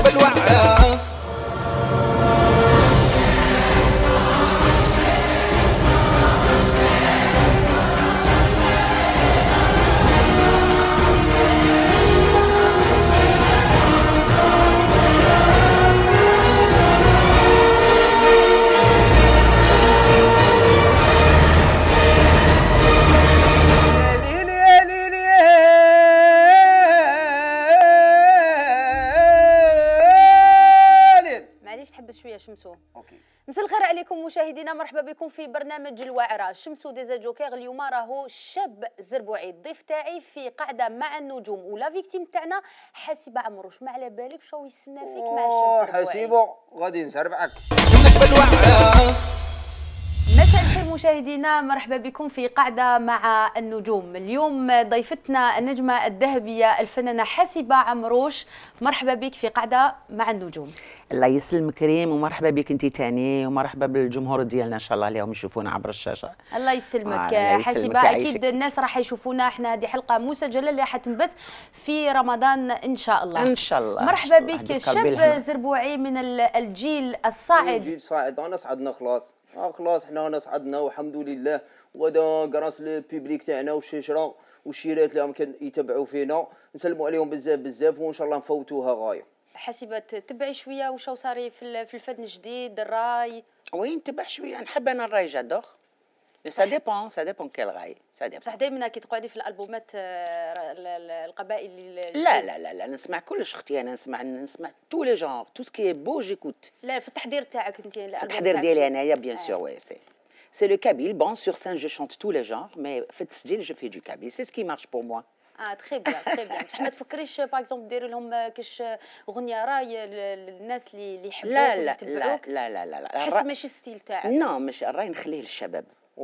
بالوعاء. شمسو. مساء الخير عليكم مشاهدينا، مرحبا بكم في برنامج الوعرة. شمسو ديزا جوكير. اليوم راهو شاب زربوعي الضيف تاعي في قاعده مع النجوم، ولا فيكتيم تاعنا حسيبه عمروش. ما على بالك شو يستنى فيك مع الشاب زربوعي؟ حسيبه غادي نزربعك. مساء الخير مشاهدينا، مرحبا بكم في قاعده مع النجوم. اليوم ضيفتنا النجمه الذهبيه الفنانه حسيبه عمروش. مرحبا بك في قاعده مع النجوم. الله يسلمك ريم، ومرحبا بك انت تاني، ومرحبا بالجمهور ديالنا ان شاء الله اليوم يشوفونا عبر الشاشه. الله يسلمك حسيبه. اكيد الناس راح يشوفونا، احنا هذه حلقه مسجله اللي راح تنبث في رمضان ان شاء الله. ان شاء الله. مرحبا بك شاب زربوعي من الجيل الصاعد. الجيل صاعد. انا صعدنا خلاص خلاص، حنا صعدنا والحمد لله. وهذا كراس البيبليك تاعنا والشجره والشيرات اللي كانوا يتبعوا فينا، نسلموا عليهم بزاف بزاف، وان شاء الله نفوتوها غايه. حسيبه تتبعي شويه واش صاري في الفن الجديد، الراي؟ وين نتبع شويه، نحب انا الراي جادوغ. سا ديبون كيل راي. بصح دائما كي تقعدي في الالبومات القبائل لا لا لا لا، نسمع كلش اختي. انا نسمع تو لي جونغ، تو سكي بو جيكوت. لا في التحضير تاعك انت، التحضير ديالي انايا بيان سور وي سي لو كابيل. بون سور سين جو شونت تو لي جونغ، مي في التسجيل جو في دو كابيل، سي سكي مارش بور موا. تري بيان تري بيان. بصح ما تفكريش باغ اكزومبل ديري لهم كاش اغنيه راي للناس اللي يحبوك ويتبعوك؟ لا لا لا لا، حس ماشي ستيل تاعك. نو مش الراي، نخليه للشباب.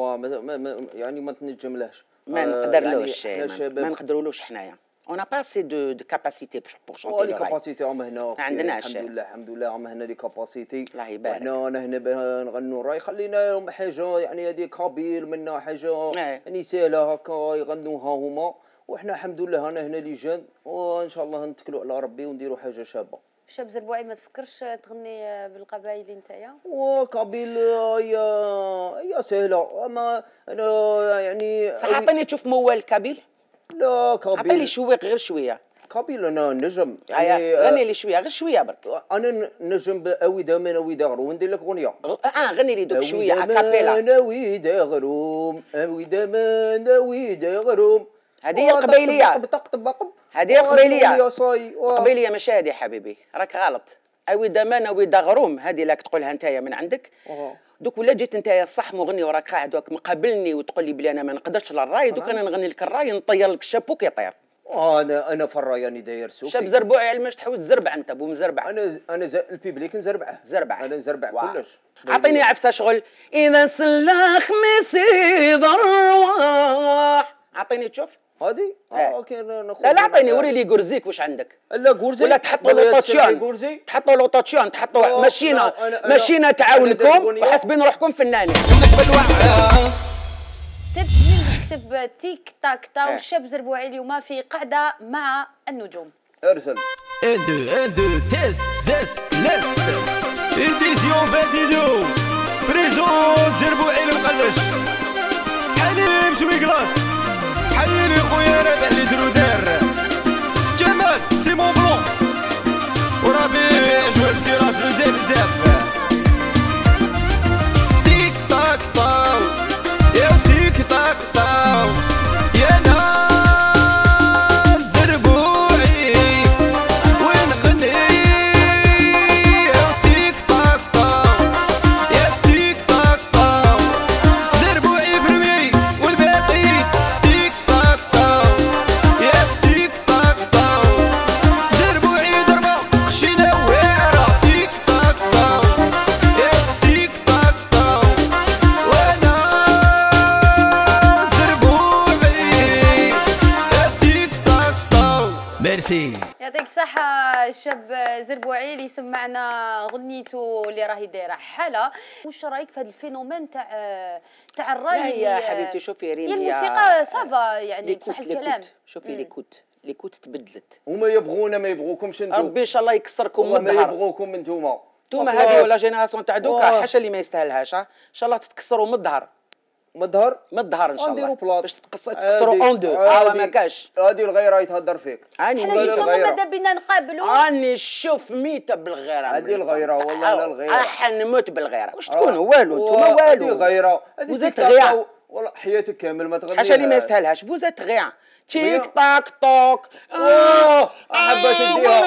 يعني ما تنجملهش، ما نقدرلوش، يعني ما نقدرولوش حنايا. اون با سي دو كاباسيتي بور شونتي لي كاباسيتي راهم هنا. ما عندناش. الحمد لله راهم هنا لي كاباسيتي. الله يبارك. انا هنا باه نغنوا الراي، خلينا لهم حاجه يعني هذه كابيل منا حاجه يعني سهله هكا يغنوها هما، وحنا الحمد لله انا هنا لي جان، وان شاء الله نتكلوا على ربي ونديروا حاجه شابه. شاب زربوعي ما تفكرش تغني بالقبائل نتايا؟ وكابيل هي سهله، اما انا يعني صح. عطيني تشوف موال كابيل. لا كابيل عطيني شويق غير شويه. كابيل انا نجم يعني غني لي شويه غير شويه برك. انا نجم اوي داما اوي داغروم، ندير لك اغنيه. غني لي دوك شويه اكابيلا. اوي داغروم اوي داما اوي داغروم. هذه القبيليه. هذه القبيليه. القبيليه ماشي هذه حبيبي، راك غلط. اوي دامان اوي داغروم هذه لاك تقولها نتايا من عندك. دوك ولا جيت نتايا صح مغني وراك قاعد وراك مقابلني وتقول لي بلي انا ما نقدرش للراي، دوك انا نغني لك الراي نطير لك الشابو كيطير. انا في الراي راني داير سوكسي. شاب زربوعي علماش تحوس تزربع انت بو مزربع. انا البيبليك نزربعه. انا نزربع كلش. عطيني عفسه شغل. اذا سلا خميسي ضرواح. عطيني تشوف هادي اوكي ناخذ. لا عطيني وري لي غورزيك واش عندك. لا غورزي ولا تحطوا لوطوتيون، تحطوا لوطوتيون، تحطوا ماشينا تعاونكم وحاسبين روحكم فنانين. نكتب تيك تاك تاو. الشاب زربوعي اليوم في قعده مع النجوم. ارسل. اندو تيست زيست ليست اديسيون باديدو بريزون زربوعي المقلش. حليم شوي كلاس، حيلي خويا رابح لي درودير، جمال سيمون بلون وربيع جوال كراس بزاف بزاف. تيك تاك طاو يا تيك تاك طاو يا ناس زربوعي وين غني يا تيك تاك طاو يا تيك تاك طاو زربوعي برمي والباقي تيك تاك طاو يا تيك تاك طاو زربوعي ضربة خشينا واعرة تيك تاك طاو يا تيك تاك طاو وانا زربوعي يا تيك تاك طاو. ميرسي. يعطيك الصحة الشاب زربوعي اللي سمعنا غنيته اللي راهي دايرة حالة. واش رايك في هذا الفينومين تاع الراي؟ لا يا حبيبتي شوفي ريم، هي الموسيقى صافا يعني بصح الكلام. شوفي ليكوت اللي كنت تبدلت. هما يبغونا ما يبغوكمش انتم. ربي ان شاء الله يكسركم من الظهر. ما يبغوكم انتوما. انتوما هذه ولا جينيراسيون تاع دوكا حاشا اللي ما يستاهلهاش. ان شاء الله تتكسروا من الظهر. من الظهر؟ من الظهر ان شاء الله. نديروا بلاط باش تكسروا اون دو. ما كاش. هذه الغيره يتهدر فيك. حنا ماذا بينا نقابلوا. راني نشوف ميته بالغيره. هذه الغيره والله لا الغيره. نموت بالغيره. واش تكونوا والو انتوما والو. هذه غيره. هذه غيره. والله حياتك كامل ما تغنيش. حاشا اللي ما يستاهلهاش. فوزات غير. تيك تاك توك. حبات نديها.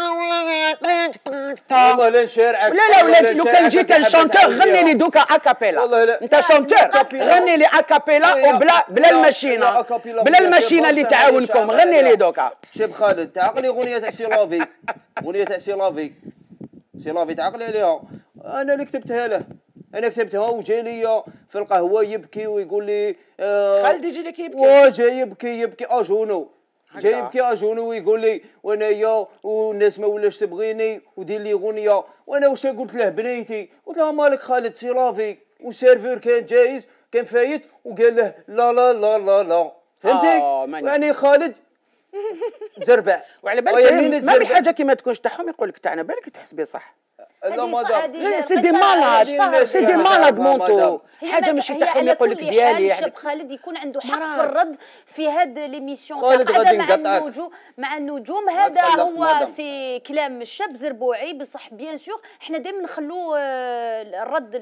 والله لا نشارعك. لا لا لو كان جيت الشونتور غني لي دوكا اكابيلا. انت شونتور غني لي اكابيلا وبلا الماشينه. بلا الماشينه اللي تعاونكم غني لي دوكا. شيب خالد تعقلي اغنيه تاع سي لافي. اغنيه تاع سي لافي. سي لافي تعقلي عليها. انا اللي كتبتها له. انا كتبتها وجاي لي في القهوه يبكي ويقول لي خالد يجي لك يبكي. وجاي يبكي اجونو. جاي يبكي اجونو ويقول لي وانايا والناس ما ولاش تبغيني ودير لي اغنيه. وانا واش قلت له بنيتي؟ قلت له مالك خالد سي لافي. والسيرفور كان جايز كان فايت وقال له لا لا لا لا لا. فهمتي؟ يعني خالد زربع. وعلى بالك ما حاجه كيما تكونش تاعهم يقول لك تاعنا بالك تحسبي صح. لا مدام سي دي مالاد سي دي مالاد مونتو. حاجه ماشي تاعهم يقول لك ديالي. الشاب خالد يكون عنده حق في الرد في هاد ليميسيون خالد غادي نقطعك مع النجوم. هذا هو سي كلام الشاب زربوعي. بصح بيان سور حنا دائما نخلو الرد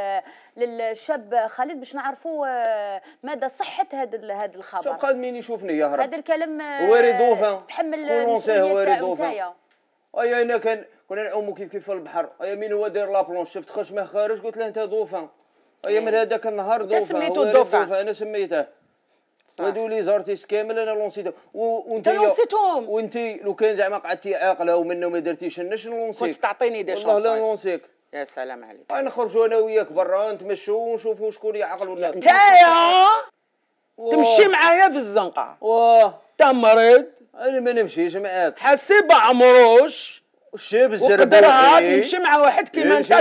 للشاب خالد باش نعرفوا مدى صحه هذا الخبر. شوف خالد مين يشوفني يهرب. هذا الكلام واري دوفان تحمل واري دوفان. اي انا كنا نعوموا كيف في البحر. اي مين هو داير لابلونش شفت خشمه خارج قلت له انت دوفان. اي من هذاك النهار دوفان. سميتو دوفان. انا سميته. هادو لي زارتيست كامل انا لونسيتهم. وانت لونسيتهم. وانت لو كان زعما قعدتي عاقله ومنه ما درتيش النش نلونسيك. كنت تعطيني دي شونس. والله لا نلونسيك. يا سلام عليك. نخرجوا انا وياك برا نتمشوا ونشوفوا شكون يعقل ولا لا. نتايا تمشي معايا في الزنقه. تا مريض. انا ما نمشيش معاك. حسيب عمروش. الشاب الزربوعي تمشي مع واحد كيما انت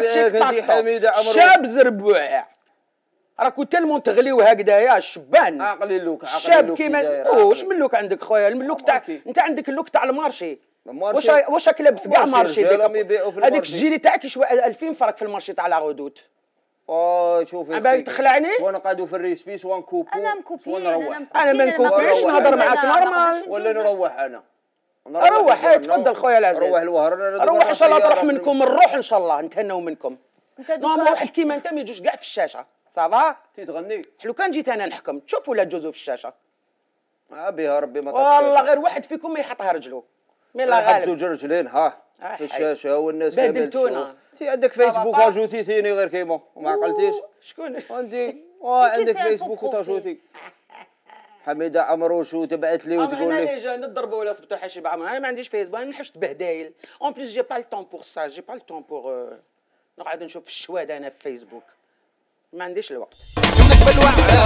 شاب زربوعي. راكو تالمون تغليو هكذايا الشبان. عقلي اللوك شاب كيما واش من لوك عندك خويا؟ اللوك تاع انت عندك اللوك تاع المارشي. واش راك لابس كاع مارشي هذيك الجيلي تاعك يشوى 2000 فرق في المارشي تاع لا غودوت. شوفي باغي تخلعني؟ وانا قاعدو في الريسبيس ونكوبو. انا مكوبي انا ما نكوبيش نهضر معاك نورمال. ولا نروح انا. روح تفضل خويا العزيز. روح الوهر. روح ان شاء الله تروح منكم الروح ان شاء الله نتهناو منكم. نورمال واحد كيما انت ما يجوش كاع في الشاشه. صافا تغني. لو كان جيت انا نحكم تشوف ولا تجوزوا في الشاشه. بها ربي ما والله غير واحد فيكم ما يحطها رجلو. مي لا غالب. زوج رجلين في الشاشه والناس كامل تشوف. انت عندك فيسبوك اجوتيتيني غير كيما وما عقلتيش. شكون؟ عندي عندك فيسبوك وتاجوتي. حميده عمروش وتبعت لي وتقول لي انا نضربوا ولا صبتوا حشيب عمرو. انا ما عنديش فيسبوك. انا ما نحبش تبهدايل. اون بليس جي با التون بور سا. جي با التون بور نقعد نشوف في الشواد انا في فيسبوك. ما عنديش الوقت. قبل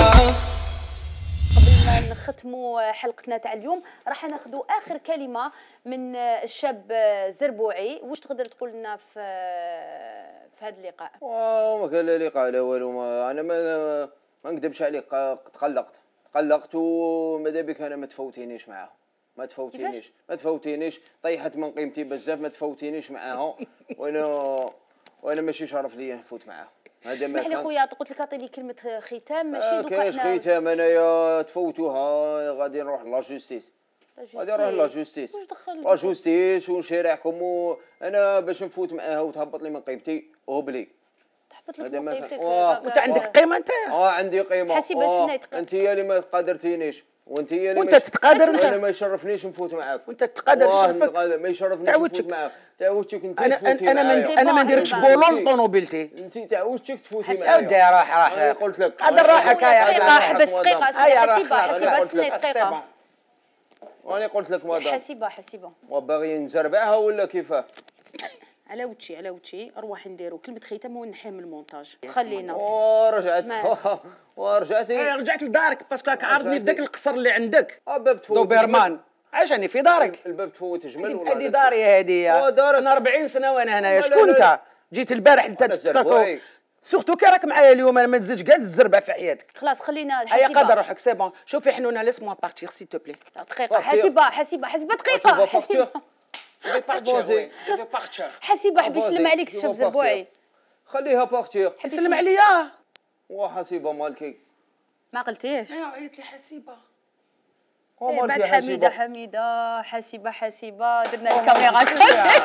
ما نختموا حلقتنا تاع اليوم راح ناخذوا اخر كلمه من الشاب زربوعي. واش تقدر تقول لنا في هذا اللقاء؟ ما كان لا لقاء لا والو. انا ما نكذبش عليك. تقلقت وماذا بك انا ما تفوتينيش معاها. ما تفوتينيش طيحت من قيمتي بزاف. ما تفوتينيش معاها. وانا ماشي شرف ليا نفوت معاها. هذا ما اسمح لي خويا قلت لك عطيني كلمه ختام ماشي دوكا كاينش ختام. انايا تفوتوها غادي نروح لا جوستيس. غادي نروح لا جوستيس. واش دخل لا جوستيس ونشارعكم. انا باش نفوت معاها وتهبط لي من قيمتي هبلي. تهبط لك من قيمتك. وانت عندك قيمه انت؟ عندي قيمه. حسيب السنه انت هي اللي ما قادرتينيش. وانت هي اللي وانت تتقادر. انا ما يشرفنيش نفوت معاك. وانت تتقادر شرفك. ما يشرفنيش نفوت معاك. تعودتك انت تفوتي انا ما نديركش بولون طونوبيلتي. انت تعودتك تفوتي معايا. ودي راح قلت لك هذا راحك دقيقه. حبس دقيقه. حسيبه السنه دقيقه. وانا قلت لك مدام حسيبه وباغي نزربعها ولا كيفاه؟ على وجهي اروح نديرو كلمه ختام ونحي من المونتاج. خلينا رجعت لدارك باسكو راك عارضني في ذاك القصر اللي عندك. باب تفوت دوبرمان. عشاني في دارك. الباب تفوت جمل ولا هذه داري هذه. انا 40 سنه وانا هنايا. شكون انت؟ جيت البارح انت تذكركوا سورتو كي راك معايا اليوم انا ما نزيدش كاع الزربه في حياتك. خلاص خلينا الحسيبه. هيا قدر روحك سي بون. شوفي حنونه ليس موا بارتير سي تو بلي. دقيقه حسيبه دقيقه حسيبه. حسيبه حبي يسلم عليك الشاب زربوعي. خليها بارتير. يسلم عليا. وحسيبه مالكي. ما قلتيش؟ ايوا عيط لي حسيبه. بعد حسيبه درنا الكاميرا كاشي.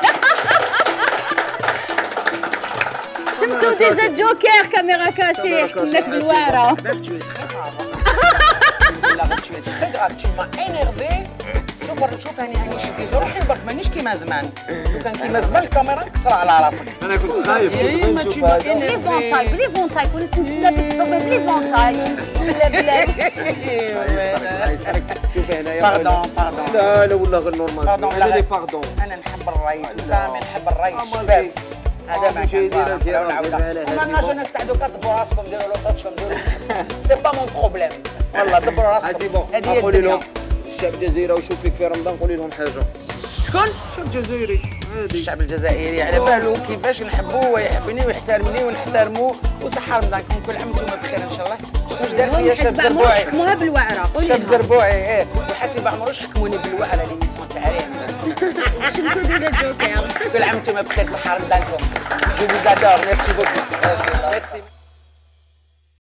شمسو ديزا جوكر كاميرا كاشي كنك بالواره. شوف انا شديت روحي برك مانيش كيما زمان. لو كان كيما زمان الكاميرا نكسر على راسك. انا كنت خايف بلي فونتاي كنت نستنى في الصبح بلي فونتاي. بلا شوف هنايا باردون. لا والله غير نورمال. انا لي باردون. انا نحب الريش سامي نحب الريش شباب. هذا ما مشاهدينا الكرام ما نجوش تاع دوكا دبروا راسكم ديروا لو طاتشهم ديروا سي با مون بروبليم والله دبروا راسكم. هذه قولي لهم الشعب الجزائري وشوف فيك في رمضان قولي لهم حاجه. شكون؟ الشعب الجزائري. الشعب الجزائري على بالو كيفاش نحبوه ويحبني ويحترمني ونحترموه وصحة رمضانكم كل عام وانتم بخير ان شاء الله. واش دار فيا شاب زربوعي؟ حكموها بالوعره قولي لهم. شاب زربوعي وحسيبه عمروش حكموني بالوعره ليميسيون تاع ريم. شمسو ديزا جوكر. كل عام وانتم بخير صحة رمضانكم. جو فيز ادور ميرسي بوكو. ميرسي.